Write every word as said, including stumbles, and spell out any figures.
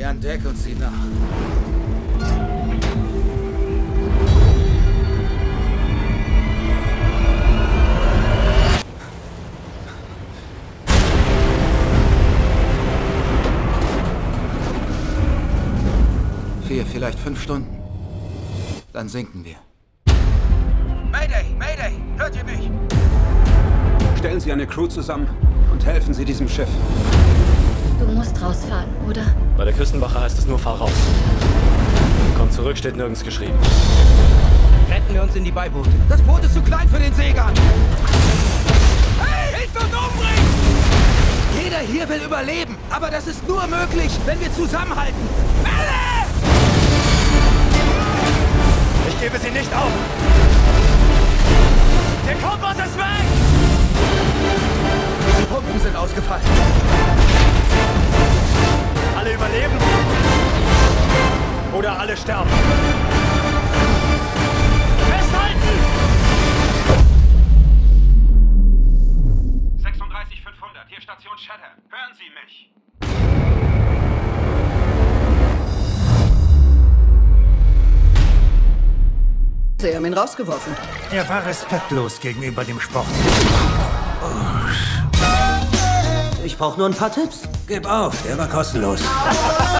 an Deck und sieh nach. Vier, vielleicht fünf Stunden. Dann sinken wir. Mayday! Mayday! Hört ihr mich? Stellen Sie eine Crew zusammen und helfen Sie diesem Schiff. Du musst rausfahren, oder? Bei der Küstenwache heißt es nur, fahr raus. Komm zurück, steht nirgends geschrieben. Retten wir uns in die Beiboote. Das Boot ist zu klein für den Seegang. Hey, hilft uns umbringen! Jeder hier will überleben, aber das ist nur möglich, wenn wir zusammenhalten. Alle! Ich gebe sie nicht auf! Der Kompass ist weg! Die Pumpen sind ausgefallen. Alle überleben oder alle sterben. Festhalten! sechsunddreißig fünfhundert, hier Station Shatter. Hören Sie mich. Sie haben ihn rausgeworfen. Er war respektlos gegenüber dem Sport. Ich brauche nur ein paar Tipps. Gib auf, der war kostenlos.